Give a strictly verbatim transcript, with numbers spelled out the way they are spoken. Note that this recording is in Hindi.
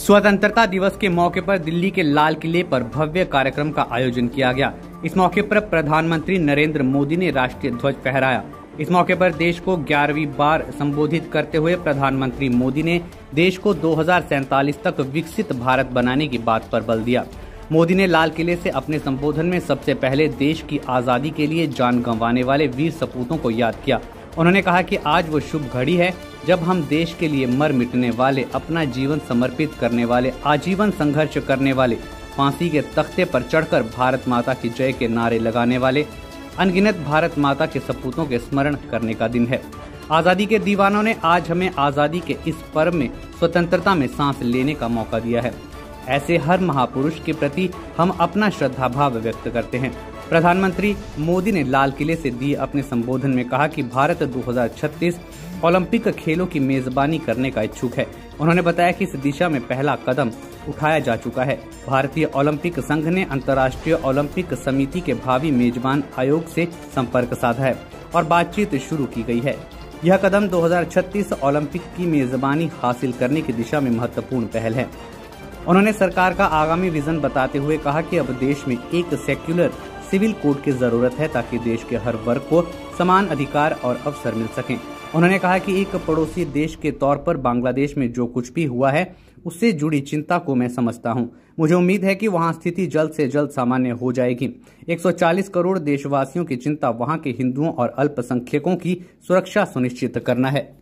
स्वतंत्रता दिवस के मौके पर दिल्ली के लाल किले पर भव्य कार्यक्रम का आयोजन किया गया। इस मौके पर प्रधानमंत्री नरेंद्र मोदी ने राष्ट्रीय ध्वज फहराया। इस मौके पर देश को ग्यारहवीं बार संबोधित करते हुए प्रधानमंत्री मोदी ने देश को दो हज़ार सैंतालीस तक विकसित भारत बनाने की बात पर बल दिया। मोदी ने लाल किले से अपने संबोधन में सबसे पहले देश की आजादी के लिए जान गंवाने वाले वीर सपूतों को याद किया। उन्होंने कहा कि आज वो शुभ घड़ी है जब हम देश के लिए मर मिटने वाले, अपना जीवन समर्पित करने वाले, आजीवन संघर्ष करने वाले, फांसी के तख्ते पर चढ़कर भारत माता की जय के नारे लगाने वाले अनगिनत भारत माता के सपूतों के स्मरण करने का दिन है। आजादी के दीवानों ने आज हमें आजादी के इस पर्व में स्वतंत्रता में सांस लेने का मौका दिया है। ऐसे हर महापुरुष के प्रति हम अपना श्रद्धा भाव व्यक्त करते हैं। प्रधानमंत्री मोदी ने लाल किले से दिए अपने संबोधन में कहा कि भारत दो हज़ार छत्तीस ओलंपिक खेलों की मेजबानी करने का इच्छुक है। उन्होंने बताया कि इस दिशा में पहला कदम उठाया जा चुका है। भारतीय ओलंपिक संघ ने अंतर्राष्ट्रीय ओलंपिक समिति के भावी मेजबान आयोग से संपर्क साधा है और बातचीत शुरू की गई है। यह कदम दो हज़ार छत्तीस ओलंपिक की मेजबानी हासिल करने की दिशा में महत्वपूर्ण पहल है। उन्होंने सरकार का आगामी विजन बताते हुए कहा कि अब देश में एक सेक्युलर सिविल कोड की जरूरत है ताकि देश के हर वर्ग को समान अधिकार और अवसर मिल सकें। उन्होंने कहा कि एक पड़ोसी देश के तौर पर बांग्लादेश में जो कुछ भी हुआ है उससे जुड़ी चिंता को मैं समझता हूं। मुझे उम्मीद है कि वहां स्थिति जल्द से जल्द सामान्य हो जाएगी। एक सौ चालीस करोड़ देशवासियों की चिंता वहां के हिंदुओं और अल्पसंख्यकों की सुरक्षा सुनिश्चित करना है।